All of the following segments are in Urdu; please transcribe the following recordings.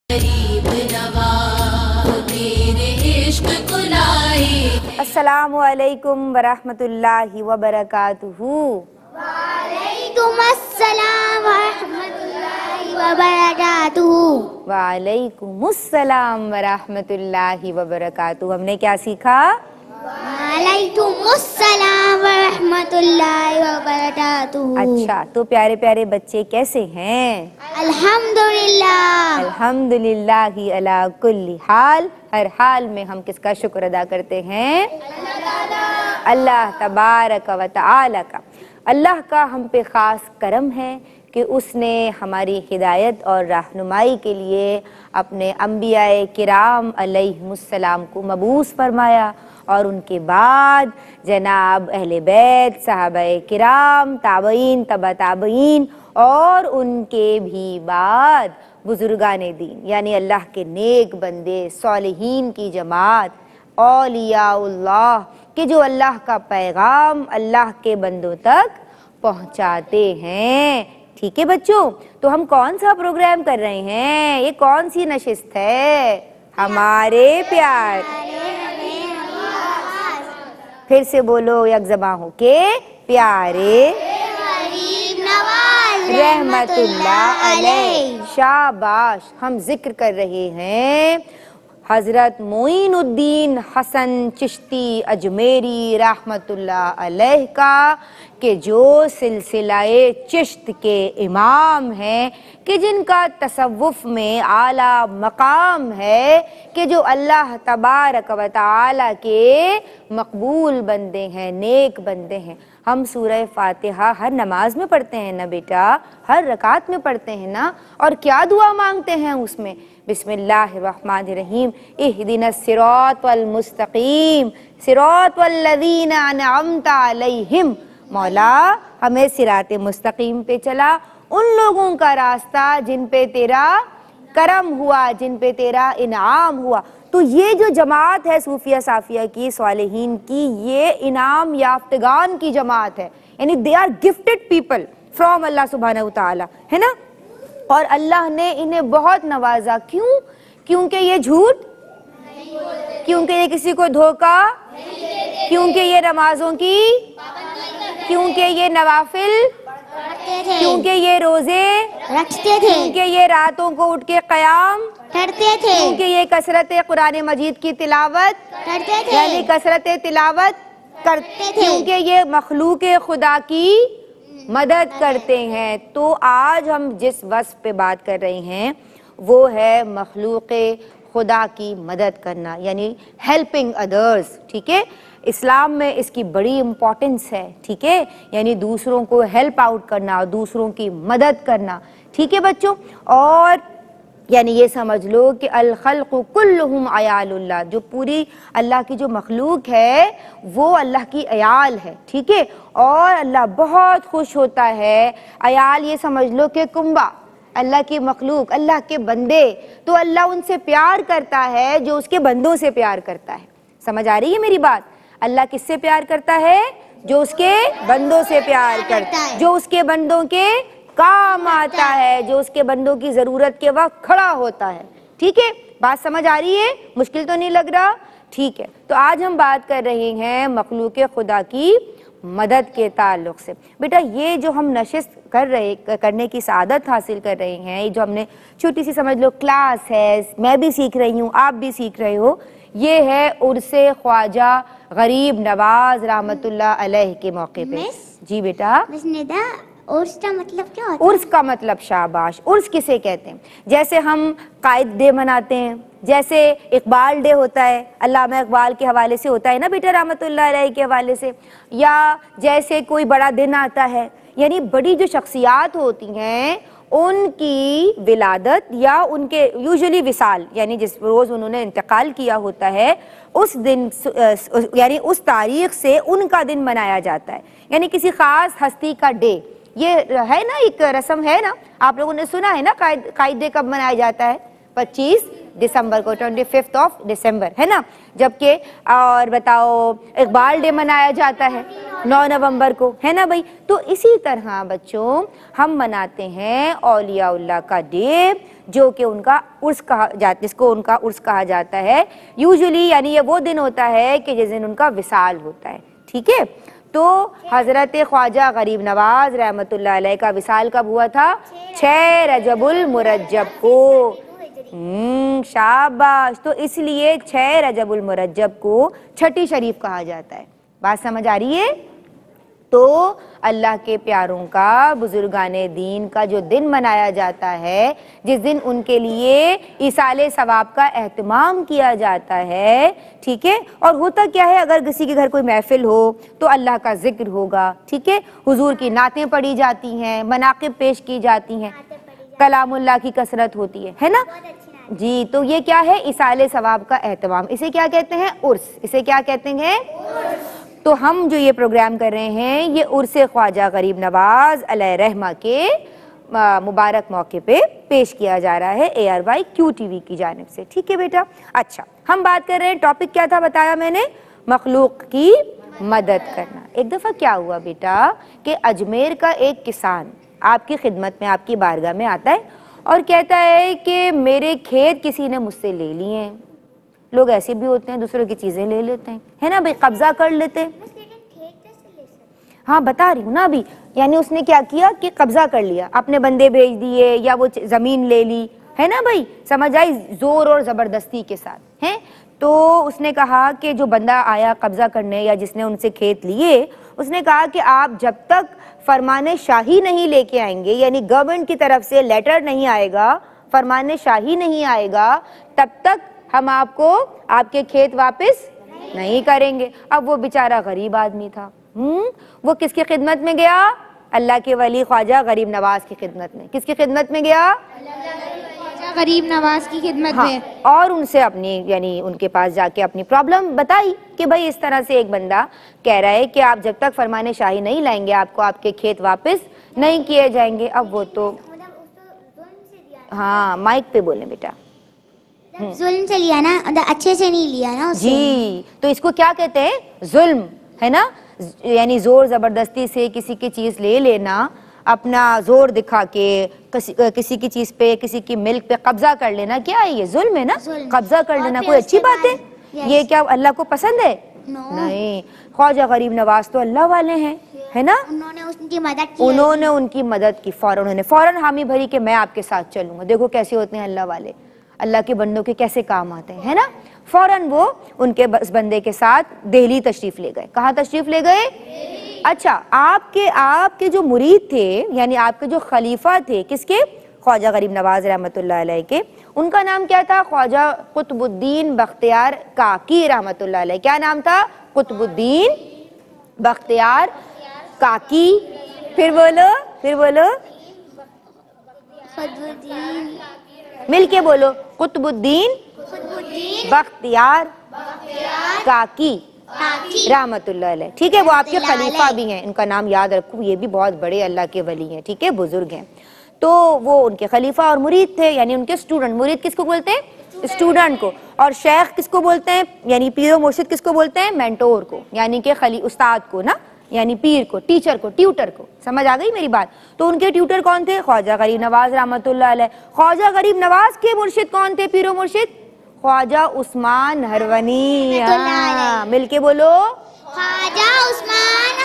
अस्सलामु अलैकुम वरहमतुल्लाहि वबरकातुहू। वालेकुम अस्सलाम वरहमतुल्लाहि वबरकातुहू। वालेकुमुस्सलाम वरहमतुल्लाहि वबरकातुहू। हमने क्या सीखा? वालेकुमुस्सलाम वरहमतुल्लाहि वबरकातुहू। अच्छा, तो प्यारे प्यारे बच्चे कैसे हैं? अल्हम्दुलिल्लाह। अल्हम्दुलिल्लाहि अला कुल्ली हाल। हर हाल में हम किसका शुक्र अदा करते हैं? अल्लाह तबारक व तआला का। अल्लाह का हम पे ख़ास करम है कि उसने हमारी हिदायत और रहनुमाई के लिए अपने अंबियाए किराम अलैहिमुस्सलाम को मबूस फरमाया और उनके बाद जनाब अहले बैत, सहाबाए किराम, ताबईन, तबा ताबईन और उनके भी बाद बुजुर्गाने दीन यानी अल्लाह के नेक बंदे, सालिहीन की जमात, औलियाउल्लाह कि जो अल्लाह का पैगाम अल्लाह के बंदों तक पहुंचाते हैं। ठीक है बच्चों, तो हम कौन सा प्रोग्राम कर रहे हैं? ये कौन सी नशिस्त है? हमारे प्यार। फिर से बोलो यकजमा हो के, प्यारे रहमतुल्लाह अलैह। शाबाश। हम जिक्र कर रहे हैं हज़रत मोइनुद्दीन हसन चिश्ती अजमेरी रहमतुल्लाह अलैह का कि जो सिलसिलाए चिश्त के इमाम हैं कि जिनका तसव्वुफ़ में आला मकाम है कि जो अल्लाह तबारक व तआला के मकबूल बंदे हैं, नेक बंदे हैं। हम सूरह फातिहा हर नमाज में पढ़ते हैं ना बेटा, हर रकात में पढ़ते हैं ना। और क्या दुआ मांगते हैं उसमें? बिस्मिल्लाहिर्रहमानिर्रहीम, इहदिनस सिरातल मुस्तकीम सिरातल लज़ीना अनअमता अलैहिम। मौला हमें सिराते मुस्तकीम पे चला, उन लोगों का रास्ता जिन पे तेरा करम हुआ, जिन पे तेरा इनाम हुआ। तो ये जो जमात है सूफिया साफिया की, सालिहीन की, ये इनाम याफ्तगान की जमात है, यानी they are gifted people from Allah सुब्हानहू व तआला, है ना। और अल्लाह ने इन्हें बहुत नवाजा। क्यों? क्योंकि ये झूठ, क्योंकि ये किसी को धोखा, क्योंकि ये नमाजों की, क्योंकि ये नवाफिल, क्योंकि ये रोजे रखते थे, क्योंकि ये रातों को उठ के क़याम करते थे, क्योंकि ये कसरत कुरान मजीद की तिलावत करते थे, यानी कसरत तिलावत करते थे, क्योंकि ये मखलूक खुदा की मदद करते हैं। तो आज हम जिस वस्फ पे बात कर रहे हैं वो है मखलूक खुदा की मदद करना, यानी हेल्पिंग अदर्स। ठीक है, इस्लाम में इसकी बड़ी इम्पोर्टेंस है। ठीक है, यानी दूसरों को हेल्प आउट करना, दूसरों की मदद करना। ठीक है बच्चों, और यानी ये समझ लो कि अल खल्क़ु कुल्लुहुम अयालुल्लाह, जो पूरी अल्लाह की जो मखलूक है वो अल्लाह की अयाल है। ठीक है, और अल्लाह बहुत खुश होता है। अयाल ये समझ लो कि कुंबा, अल्लाह की मखलूक, अल्लाह के बंदे, तो अल्लाह उनसे प्यार करता है जो उसके बंदों से प्यार करता है। समझ आ रही है मेरी बात? अल्लाह किससे प्यार करता है? जो उसके बंदों से प्यार करता है, जो उसके बंदों के काम आता है, जो उसके बंदों की जरूरत के वक्त खड़ा होता है। ठीक है, बात समझ आ रही है? मुश्किल तो नहीं लग रहा? ठीक है, तो आज हम बात कर रहे हैं मखलूक खुदा की मदद के ताल्लुक से। बेटा ये जो हम नशिस्त करने की सादत हासिल कर रहे हैं, ये जो हमने छोटी सी समझ लो क्लास है, मैं भी सीख रही हूँ, आप भी सीख रहे हो, ये है उर्से ख्वाजा गरीब नवाज रहमतुल्लाह अलैह के मौके पे। जी बेटा। उर्स का मतलब क्या होता है? उर्स का मतलब शाबाश। उर्स किसे कहते हैं? जैसे हम कायद डे मनाते हैं, जैसे इकबाल डे होता है, अल्लामा इकबाल के हवाले से होता है ना बेटा, रहमतुल्लाह अलैह के हवाले से, या जैसे कोई बड़ा दिन आता है, यानी बड़ी जो शख्सियात होती हैं उनकी विलादत या उनके यूजुअली विसाल, यानी जिस रोज़ उन्होंने इंतकाल किया होता है उस दिन यानी उस तारीख से उनका दिन मनाया जाता है, यानी किसी ख़ास हस्ती का डे। ये है ना, एक रस्म है ना, आप लोगों ने सुना है ना, कायदे कब मनाया जाता है? 25 दिसंबर को, 25 ऑफ दिसंबर, है ना। जबकि और बताओ इकबाल डे मनाया जाता है 9 नवंबर को, है ना भाई। तो इसी तरह बच्चों हम मनाते हैं औलियाउल्लाह का डे, जो कि उनका उर्स कहा जाता, जिसको उनका उर्स कहा जाता है यूजुअली, यानी ये वो दिन होता है कि जिस दिन उनका विसाल होता है, ठीक है। तो हज़रत ख्वाजा गरीब नवाज रहमतुल्लाह अलैह का विसाल कब हुआ था? 6 रजबुल मुरज्जब को। शाबाश। तो इसलिए 6 रजबुल मुरज्जब को छठी शरीफ कहा जाता है। बात समझ आ रही है? तो अल्लाह के प्यारों का, बुजुर्गाने दीन का जो दिन मनाया जाता है, जिस दिन उनके लिए इसाले सवाब का एहतमाम किया जाता है, ठीक है। और होता क्या है, अगर किसी के घर कोई महफिल हो तो अल्लाह का जिक्र होगा, ठीक है, हुजूर की नातें पढ़ी जाती हैं, मनाक़िब पेश की जाती हैं, कलामुल्लाह की कसरत होती है ना जी। तो ये क्या है? इसाले सवाब का एहतमाम। इसे क्या कहते हैं? उर्स। इसे क्या कहते हैं? तो हम जो ये प्रोग्राम कर रहे हैं ये उर्स ख्वाजा गरीब नवाज अलैहि रहमा के मुबारक मौके पे पेश किया जा रहा है ARY QTV की जानिब से, ठीक है बेटा। अच्छा, हम बात कर रहे हैं, टॉपिक क्या था बताया मैंने? मखलूक की मदद करना। एक दफ़ा क्या हुआ बेटा कि अजमेर का एक किसान आपकी खिदमत में, आपकी बारगाह में आता है और कहता है कि मेरे खेत किसी ने मुझसे ले लिए हैं। लोग ऐसे भी होते हैं, दूसरों की चीज़ें ले लेते हैं, है ना भाई, कब्जा कर लेते हैं। हाँ बता रही हूँ ना अभी, यानी उसने क्या किया कि कब्जा कर लिया, अपने बंदे भेज दिए या वो ज़मीन ले ली, है ना भाई, समझ आई, ज़ोर और ज़बरदस्ती के साथ, हैं। तो उसने कहा कि जो बंदा आया कब्जा करने या जिसने उनसे खेत लिए, उसने कहा कि आप जब तक फरमाने शाही नहीं लेके आएंगे, यानी गवर्नमेंट की तरफ से लेटर नहीं आएगा, फरमाने शाही नहीं आएगा, तब तक हम आपको आपके खेत वापस नहीं करेंगे। अब वो बेचारा गरीब आदमी था, वो किसकी खिदमत में गया? अल्लाह के वली ख्वाजा गरीब नवाज की खिदमत में। किसकी खिदमत में गया? ख्वाजा गरीब नवाज की खिदमत में। और उनसे अपनी, यानी उनके पास जाके अपनी प्रॉब्लम बताई कि भाई इस तरह से एक बंदा कह रहा है कि आप जब तक फरमाने शाही नहीं लाएंगे आपको आपके खेत वापस नहीं किए जाएंगे। अब वो तो हाँ माइक पे बोले बेटा, जुल्म से लिया ना, अच्छे से नहीं लिया ना उससे। जी। तो इसको क्या कहते हैं? जुल्म, है ना, यानी जोर जबरदस्ती से किसी की चीज ले लेना, अपना जोर दिखा के किसी की चीज पे, किसी की मिल्क पे कब्जा कर लेना, क्या है ये? जुल्म है ना। कब्जा कर लेना कोई अच्छी बात है? ये क्या अल्लाह को पसंद है? नहीं। ख्वाजा गरीब नवाज तो अल्लाह वाले हैं, है ना। उन्होंने उनकी मदद की, उन्होंने उनकी मदद की, उन्होंने फौरन हामी भरी कि मैं आपके साथ चलूंगा। देखो कैसे होते हैं अल्लाह वाले, अल्लाह के बंदों के कैसे काम आते हैं, है ना। फौरन वो उनके बस बंदे के साथ दिल्ली तशरीफ ले गए। कहाँ तशरीफ ले गए? अच्छा, आपके जो मुरीद थे, यानी आपके जो खलीफा थे, किसके? ख्वाजा गरीब नवाज रहमतुल्लाह अलैह के। उनका नाम क्या था? ख्वाजा कुतुबुद्दीन बख्तियार काकी रहमतुल्लाह अलैह। क्या नाम था? कुतुबुद्दीन बख्तियार काकी। फिर बोलो मिल के बोलो, कुतुबुद्दीन बख्तियार काकी रहमतुल्लाह अलैह, ठीक है। वो आपके खलीफा भी हैं, इनका नाम याद रखो, ये भी बहुत बड़े अल्लाह के वली हैं, ठीक है, बुजुर्ग हैं। तो वो उनके खलीफा और मुरीद थे, यानी उनके स्टूडेंट। मुरीद किसको बोलते हैं? स्टूडेंट को। और शेख किसको बोलते हैं? यानी पीर और मुर्शिद किसको बोलते हैं? मेंटोर को, यानी कि उस्ताद को ना, यानी पीर को, टीचर को, ट्यूटर को। समझ आ गई मेरी बात? तो उनके ट्यूटर कौन थे? ख्वाजा गरीब नवाज रहमतुल्लाह अलैह। ख्वाजा गरीब नवाज के मुर्शिद कौन थे? पीर और मुर्शिद? ख्वाजा उस्मान हरवनी। मिलके बोलो, ख्वाजा उस्मान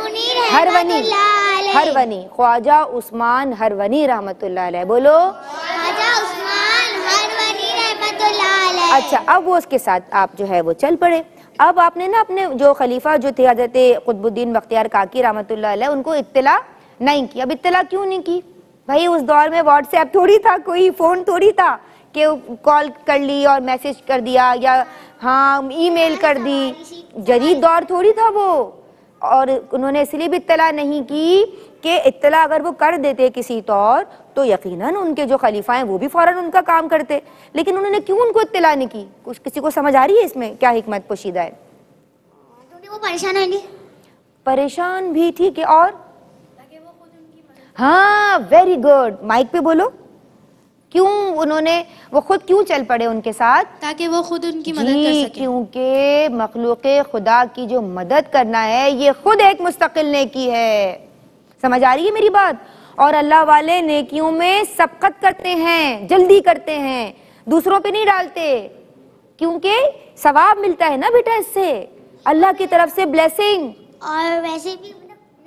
हरवनी, ख्वाजा उस्मान हरवनी रहमतुल्लाह अलैह। बोलो, ख्वाजा उस्मान हरवनी रहमतुल्लाह अलैह। अच्छा, अब वो उसके साथ आप जो है वो चल पड़े। अब आपने ना अपने जो खलीफा जो थे हज़रत कुतुबुद्दीन बख्तियार काकी रहमतुल्लाह अलैह, उनको इत्तला नहीं की। अब इत्तला क्यों नहीं की भाई? उस दौर में व्हाट्सएप थोड़ी था, कोई फ़ोन थोड़ी था कि कॉल कर ली और मैसेज कर दिया, या हाँ ईमेल कर दी, जदीद दौर थोड़ी था वो। और उन्होंने इसलिए भी इत्तला नहीं की कि इत्तला अगर वो कर देते किसी तौर तो यकीनन उनके जो खलीफा हैं वो भी फौरन उनका काम करते। लेकिन उन्होंने क्यों उनको इत्तला नहीं की? कुछ किसी को समझ आ रही है इसमें क्या हिकमत पोशीदा है? क्योंकि वो परेशान होंगे। परेशान भी, ठीक है, और हाँ वेरी गुड, माइक पे बोलो, کیوں انہوں نے وہ خود کیوں چل پڑے ان کے ساتھ؟ تاکہ وہ خود ان کی مدد کر سکیں. کیونکہ مخلوق خدا کی جو مدد کرنا ہے یہ خود ایک مستقل نیکی ہے. سمجھ آ رہی ہے میری بات؟ اور اللہ والے نیکیوں میں سبقت کرتے ہیں، جلدی کرتے ہیں، دوسروں پہ نہیں ڈالتے، کیونکہ ثواب ملتا ہے نا بیٹا اس سے، اللہ کی طرف سے بلیسنگ. اور ویسے بھی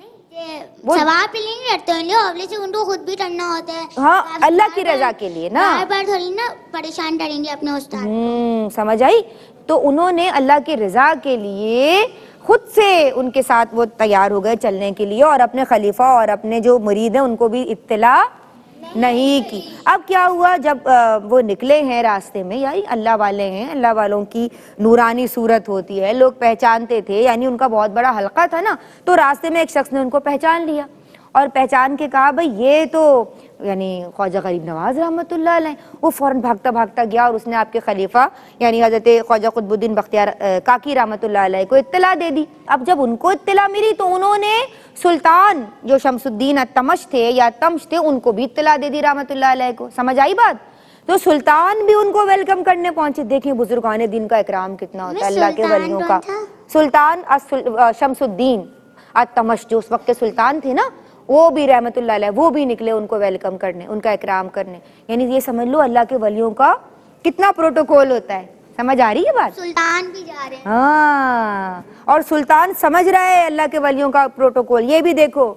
ثواب پہ نہیں کرتے ہیں لوگ، لیکن ان کو خود بھی کرنا ہوتا ہے. ہاں اللہ کی رضا کے لیے نا، بار بار تھوڑی نا پریشان کریں گے اپنے استاد. سمجھ آئی؟ تو انہوں نے اللہ کی رضا کے لیے خود سے ان کے ساتھ وہ تیار ہو گئے چلنے کے لیے، اور اپنے خلیفہ اور اپنے جو مرید ہیں ان کو بھی اطلاع نہیں کی. اب کیا ہوا جب وہ نکلے ہیں راستے میں، یعنی اللہ والے ہیں، اللہ والوں کی نورانی صورت ہوتی ہے، لوگ پہچانتے تھے، یعنی ان کا بہت بڑا حلقہ تھا نا، تو راستے میں ایک شخص نے ان کو پہچان لیا اور پہچان کے کہا بھئی یہ تو یعنی خواجہ غریب نواز رحمۃ اللہ علیہ. وہ فوراً بھاگتا بھاگتا گیا اور اس نے آپ کے خلیفہ یعنی حضرت خواجہ قطب الدین بختیار کاکی رحمۃ اللہ علیہ کو اطلاع دے دی. اب جب ان کو اطلاع ملی تو انہوں نے سلطان جو شمس الدین التمش تھے یا تمش تھے ان کو بھی اطلاع دے دی رحمۃ اللہ علیہ کو. سمجھ آئی بات؟ تو سلطان بھی ان کو ویلکم کرنے پہنچے. دیکھیں بزرگان دین کا اکرام کتنا ہوتا ہے اللہ کے ولیوں کا. سلطان شمس الدین التمش جو اس وقت کے سلطان تھے نا، وہ بھی رحمت اللہ علیہ وہ بھی نکلے ان کو ویلکم کرنے، ان کا اکرام کرنے. یعنی یہ سمجھ لو اللہ کے ولیوں کا کتنا پروٹوکول ہوتا ہے. سمجھ آ رہی ہے بات؟ سلطان بھی جا رہے ہیں. ہاں، اور سلطان سمجھ رہا ہے اللہ کے ولیوں کا پروٹوکول. یہ بھی دیکھو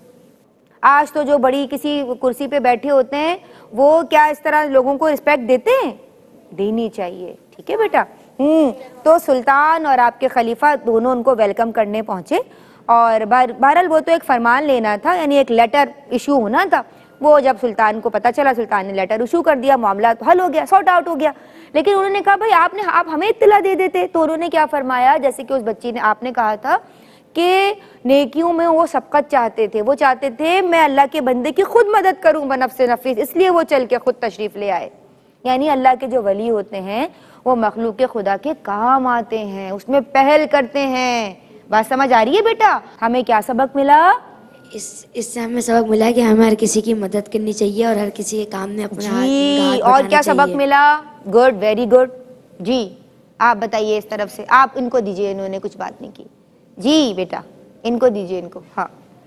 آج تو جو بڑی کسی کرسی پہ بیٹھے ہوتے ہیں وہ کیا اس طرح لوگوں کو رسپیکٹ دیتے ہیں؟ دینی چاہیے. ٹھیک ہے بیٹا. تو سلطان اور آپ کے خلیفہ دونوں ان کو ویلکم کرنے پہنچے، اور بہرحال وہ تو ایک فرمان لینا تھا، یعنی ایک لیٹر ایشو ہونا تھا. وہ جب سلطان کو پتا چلا، سلطان نے لیٹر ایشو کر دیا، معاملہ تو حل ہو گیا، سارٹ آؤٹ ہو گیا. لیکن انہوں نے کہا بھائی آپ ہمیں اطلاع دے دیتے. تو انہوں نے کیا فرمایا، جیسے کہ اس بچی نے آپ نے کہا تھا کہ نیکیوں میں وہ سبقت چاہتے تھے، وہ چاہتے تھے میں اللہ کے بندے کی خود مدد کروں بنفس نفیس، اس لیے وہ چل کے خود تشریف لے آئے. یعنی اللہ کے جو ولی ہوتے ہیں وہ مخلوق خدا کے کام آتے ہیں، اس میں پہل کرتے ہیں. بات سمجھ آ رہی ہے بیٹا؟ ہمیں کیا سبق ملا؟ اس سے ہمیں سبق ملا کہ ہمیں ہر کسی کی مدد کرنی چاہیے اور ہر کسی کے کام میں اپنا ہاتھ اور کیا سبق ملا؟ Good, very good. جی آپ بتائیے اس طرف سے، آپ ان کو دیجئے، انہوں نے کچھ بات نہیں کی. جی بیٹا ان کو دیجئے، ان کو. ہاں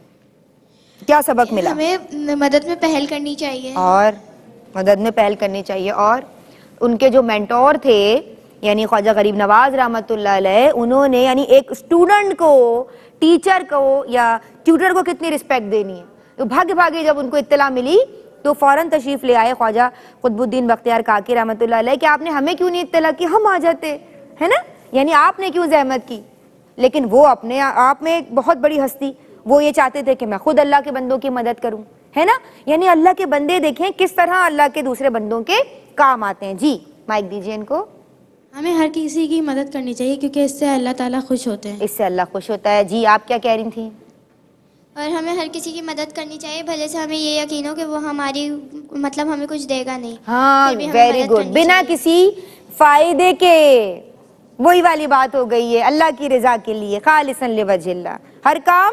کیا سبق ملا؟ ہمیں مدد میں پہل کرنی چاہیے، اور مدد میں پہل کرنی چاہیے. اور ان کے جو مینٹور تھے یعنی خواجہ غریب نواز رحمۃ اللہ علیہ، انہوں نے یعنی ایک اسٹوڈنٹ کو ٹیچر کو یا ٹیوٹر کو کتنی رسپیکٹ دینی ہے. تو بھاگے بھاگے جب ان کو اطلاع ملی تو فوراً تشریف لے آئے خواجہ قطب الدین بختیار کاکی رحمۃ اللہ علیہ کہ آپ نے ہمیں کیوں نہیں اطلاع کی، ہم آ جاتے، ہے نا. یعنی آپ نے کیوں زحمت کی. لیکن وہ اپنے آپ میں ایک بہت بڑی ہستی، وہ یہ چاہتے تھے کہ میں خود اللہ کے بندوں کی مدد کروں، ہے نا. یعنی اللہ کے بندے دیکھیں کس طرح اللہ کے دوسرے بندوں کے کام آتے ہیں. جی مائک دیجیے ان کو. ہمیں ہر کسی کی مدد کرنی چاہیے کیونکہ اس سے اللہ تعالیٰ خوش ہوتے ہیں. اس سے اللہ خوش ہوتا ہے. جی آپ کیا کہہ رہی تھیں؟ اور ہمیں ہر کسی کی مدد کرنی چاہیے، بھلے سے ہمیں یہ یقین ہو کہ وہ ہماری مطلب ہمیں کچھ دے گا نہیں. ہاں پھر بھی ہمیں ویری مدد گڈ، کرنی بنا چاہیے. کسی فائدے کے. وہی والی بات ہو گئی ہے، اللہ کی رضا کے لیے، خالصاً لوجہ اللہ، ہر کام.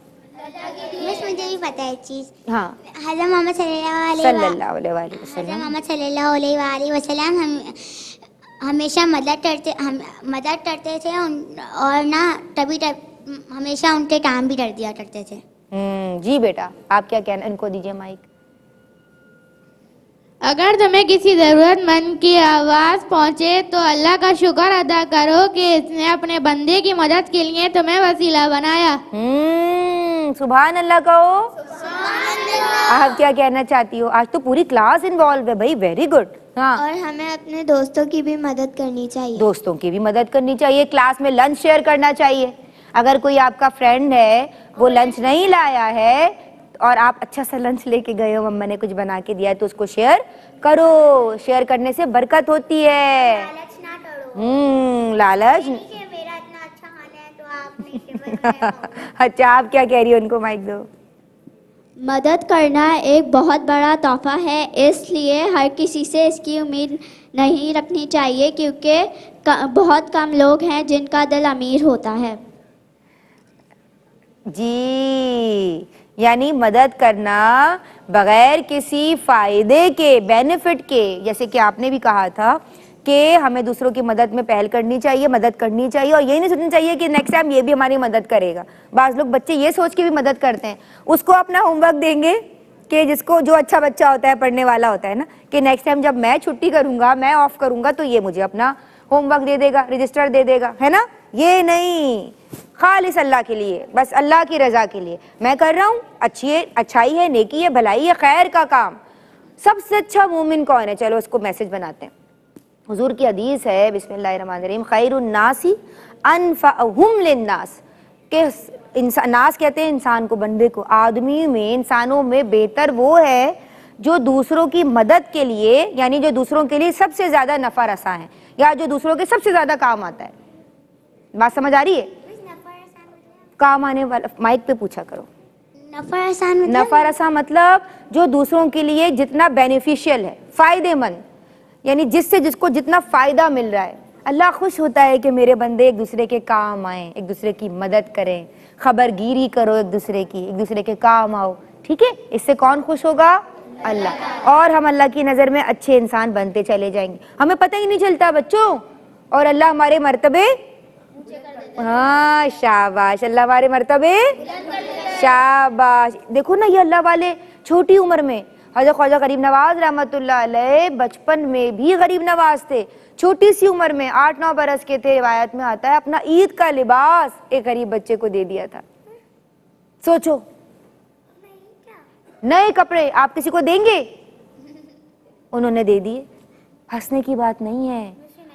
بس مجھے بھی پتہ ہے ایک چیز. ہاں حضرت محمد صلی اللہ علیہ وسلم. حضرت محمد صلی اللہ علیہ وآلہ وسلم ہمیشہ مدد کرتے تھے اور نہ کبھی ہمیشہ ان کے کام بھی کر دیا کرتے تھے. جی بیٹا آپ کیا کہنا، ان کو دیجیے مائک. اگر تمہیں کسی ضرورت مند کی آواز پہنچے تو اللہ کا شکر ادا کرو کہ اس نے اپنے بندے کی مدد کے لیے تمہیں وسیلہ بنایا. سبحان اللہ کہو. آپ کیا کہنا چاہتی ہو؟ آج تو پوری کلاس انوالو ہے بھائی، ویری گڈ. ہاں اور ہمیں اپنے دوستوں کی بھی مدد کرنی چاہیے. دوستوں کی بھی مدد کرنی چاہیے. کلاس میں لنچ شیئر کرنا چاہیے. اگر کوئی آپ کا فرینڈ ہے وہ لنچ نہیں لایا ہے اور آپ اچھا سا لنچ لے کے گئے ہو، مما نے کچھ بنا کے دیا ہے، تو اس کو شیئر کرو. شیئر کرنے سے برکت ہوتی ہے. لالچ نہ کرو. لالچ. میرا اتنا اچھا کھانا ہے تو آپ نہیں. اچھا آپ کیا کہہ رہی ہو، ان کو مائک دو. مدد کرنا ایک بہت بڑا تحفہ ہے، اس لیے ہر کسی سے اس کی امید نہیں رکھنی چاہیے کیونکہ بہت کم لوگ ہیں جن کا دل امیر ہوتا ہے. جی یعنی مدد کرنا بغیر کسی فائدے کے، بینیفٹ کے، جیسے کہ آپ نے بھی کہا تھا کہ ہمیں دوسروں کی مدد میں پہل کرنی چاہیے، مدد کرنی چاہیے، اور یہی نہیں سوچنا چاہیے کہ نیکسٹ ٹائم یہ بھی ہماری مدد کرے گا. بعض لوگ بچے یہ سوچ کے بھی مدد کرتے ہیں، اس کو اپنا ہوم ورک دیں گے کہ جس کو جو اچھا بچہ ہوتا ہے، پڑھنے والا ہوتا ہے نا، کہ نیکسٹ ٹائم جب میں چھٹی کروں گا، میں آف کروں گا، تو یہ مجھے اپنا ہوم ورک دے دے گا، رجسٹر دے دے گا، ہے نا. یہ نہیں، خالص اللہ کے لیے، بس اللہ کی رضا کے لیے میں کر رہا ہوں. اچھائی ہے، نیکی ہے، بھلائی ہے، خیر کا کام. سب سے اچھا مومن کون ہے؟ چلو اس کو میسج بناتے ہیں. حضور کی حدیث ہے، بسم اللہ الرحمن الرحیم، خیر الناس انفعہم للناس، کہ ناس کہتے ہیں انسان کو، بندے کو. آدمی میں، انسانوں میں بہتر وہ ہے جو دوسروں کی مدد کے لیے، یعنی جو دوسروں کے لیے سب سے زیادہ نفع رساں ہے، یا جو دوسروں کے سب سے زیادہ کام آتا ہے. بات سمجھ آ رہی ہے؟ کام آنے والا مائک پہ پوچھا کرو. نفع رساں مطلب جو دوسروں کے لیے جتنا بینیفیشیل ہے، فائدے مند، یعنی جس کو جتنا فائدہ مل رہا ہے. اللہ خوش ہوتا ہے کہ میرے بندے ایک دوسرے کے کام آئیں، ایک دوسرے کی مدد کریں، خبر گیری کرو ایک دوسرے کی، ایک دوسرے کے کام آؤ. ٹھیک ہے؟ اس سے کون خوش ہوگا؟ اللہ. اور ہم اللہ کی نظر میں اچھے انسان بنتے چلے جائیں گے. ہمیں پتہ ہی نہیں چلتا بچوں، اور اللہ ہمارے مرتبے، ہاں شاباش، اللہ ہمارے مرتبے، شاباش. دیکھو نا یہ اللہ والے چھوٹی عمر میں، حضرت خواجہ غریب نواز رحمۃ اللہ علیہ بچپن میں بھی غریب نواز تھے، چھوٹی سی عمر میں 8-9 برس کے تھے. روایت میں آتا ہے اپنا عید کا لباس ایک غریب بچے کو دے دیا تھا. سوچو، نئے کپڑے آپ کسی کو دیں گے؟ انہوں نے دے دیے. ہنسنے کی بات نہیں ہے.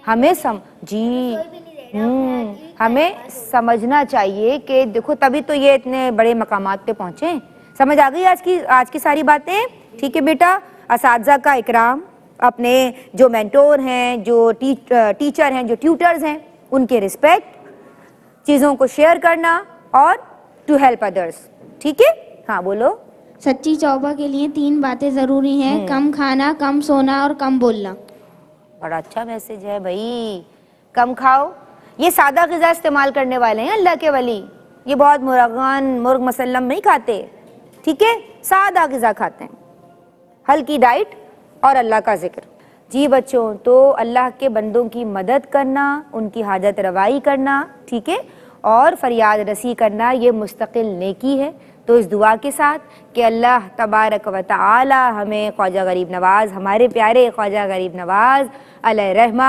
ہمیں سمجھنا چاہیے کہ دیکھو تبھی تو یہ اتنے بڑے مقامات پہ پہنچے. سمجھ آ گئی آج کی ساری باتیں؟ ٹھیک ہے بیٹا. اساتذہ کا اکرام، اپنے جو مینٹور ہیں، جو ٹیچر ہیں، جو ٹیوٹرز ہیں، ان کے رسپیکٹ، چیزوں کو شیئر کرنا، اور ٹو ہیلپ ادرس. ٹھیک ہے؟ ہاں بولو. سچی توبہ کے لیے 3 باتیں ضروری ہیں: کم کھانا، کم سونا اور کم بولنا. بڑا اچھا میسج ہے بھائی. کم کھاؤ. یہ سادہ غذا استعمال کرنے والے ہیں اللہ کے ولی. یہ بہت مرغ مسلم نہیں کھاتے. ٹھیک ہے؟ سادہ غذا کھاتے ہیں، ہلکی ڈائٹ اور اللہ کا ذکر. جی بچوں، تو اللہ کے بندوں کی مدد کرنا، ان کی حاجت روائی کرنا، ٹھیک ہے، اور فریاد رسی کرنا، یہ مستقل نیکی ہے. تو اس دعا کے ساتھ کہ اللہ تبارک و تعالی ہمیں خواجہ غریب نواز، ہمارے پیارے خواجہ غریب نواز علیہ رحمہ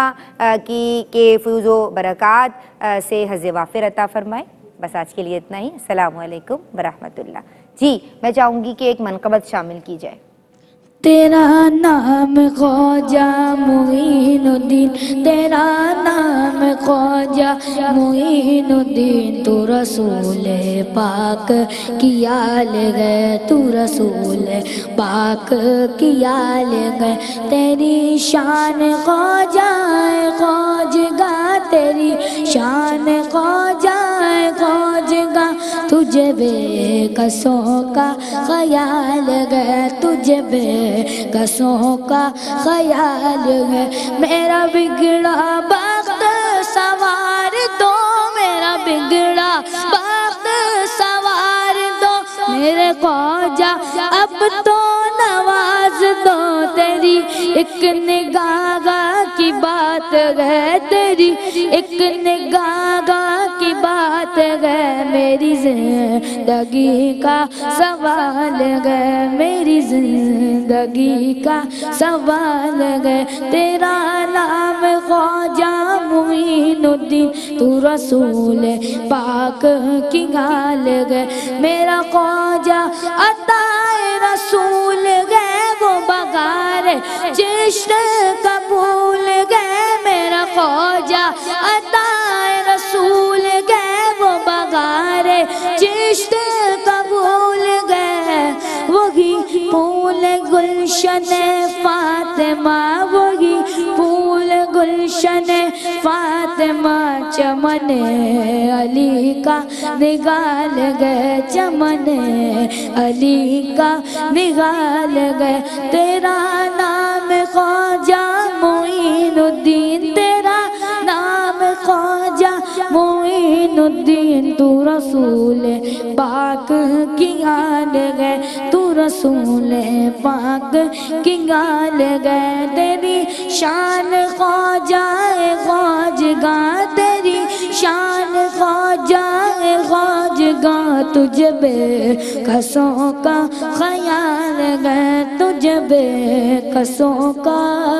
کے فیض و برکات سے حظ وافر عطا فرمائے. بس آج کے لیے اتنا ہی. السلام علیکم ورحمۃ اللہ. جی میں چاہوں گی کہ ایک منقبت شامل کی جائے. تیرا نام خواجہ معین الدین، تیرا نام خواجہ معین الدین. تو رسول پاک کی آل گئے، تو رسول پاک کی آل گئے. تیری شان خواجہ خواجگاہ، تیری شان خواجہ خواجگاہ. تجھے بے کسوں کا خیال گئے، تجھے بے کسوں کا خیال ہے. میرا بگڑا بخت سوار دو، میرا بگڑا بخت سوار دو. میرے خواجہ اب تو نواز دو. تیری ایک نگاہ کی بات ہے، تیری ایک نگاہ کی بات ہے. میری زندگی کا سوال ہے، میری زندگی کا سوال ہے. تیرا نام خواجہ معین الدین، تو رسول پاک کی گال گئے. میرا خواجہ عطا رسول گئے، وہ بغار چشت قبول گئے. میرا خواجہ عطا رسول گئے، وہ بغار چشت قبول گئے. وہی پھول گلشن فاطمہ، وہی پھول گلشن فاطمہ. چمن علی کا نگال گئے، چمن علی کا نگال گئے. تیرا نام خواجہ معین الدین، تیرا نام خواجہ معین معین الدین تو رسول پاک کی آل گئے، تو رسول پاک کی آل گئے، تیری شان خواجہ خواجگاں، تیری شان خواجہ خواجگاں، تجھ بے کسوں کا خیال گئے، تجھ بے کسوں کا